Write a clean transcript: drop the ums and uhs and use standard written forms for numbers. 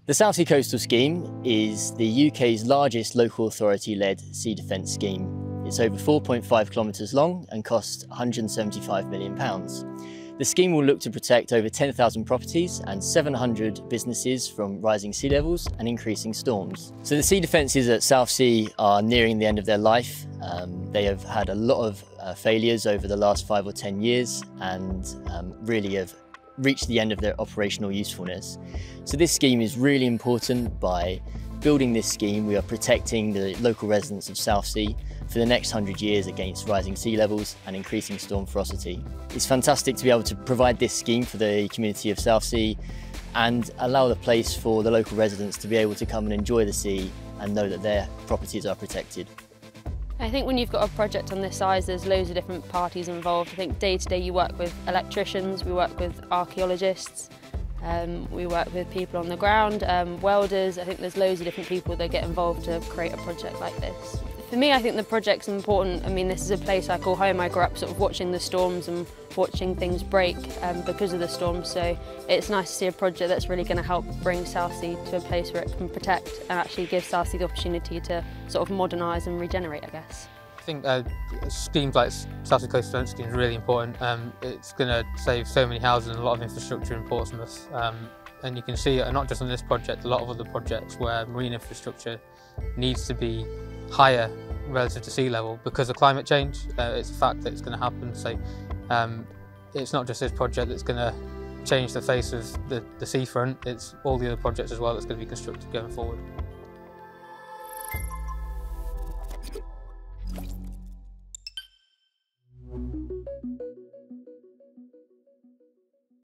The Southsea Coastal Scheme is the UK's largest local authority-led sea defence scheme. It's over 4.5 kilometres long and costs £175 million. The scheme will look to protect over 10,000 properties and 700 businesses from rising sea levels and increasing storms. So the sea defences at Southsea are nearing the end of their life. They have had a lot of failures over the last 5 or 10 years and really have reached the end of their operational usefulness. So this scheme is really important. By building this scheme, we are protecting the local residents of Southsea for the next 100 years against rising sea levels and increasing storm ferocity. It's fantastic to be able to provide this scheme for the community of Southsea and allow the place for the local residents to be able to come and enjoy the sea and know that their properties are protected. I think when you've got a project on this size, there's loads of different parties involved. I think day to day you work with electricians, we work with archaeologists, we work with people on the ground, welders. I think there's loads of different people that get involved to create a project like this. For me, I think the project's important. I mean, this is a place I call home. I grew up sort of watching the storms and watching things break because of the storms, so it's nice to see a project that's really going to help bring Southsea to a place where it can protect and actually give Southsea the opportunity to sort of modernise and regenerate, I guess. I think schemes like Southsea Coastal Scheme is really important. It's going to save so many houses and a lot of infrastructure in Portsmouth. And you can see it not just on this project, a lot of other projects where marine infrastructure needs to be higher relative to sea level because of climate change. It's a fact that it's going to happen. So it's not just this project that's going to change the face of the seafront, it's all the other projects as well that's going to be constructed going forward.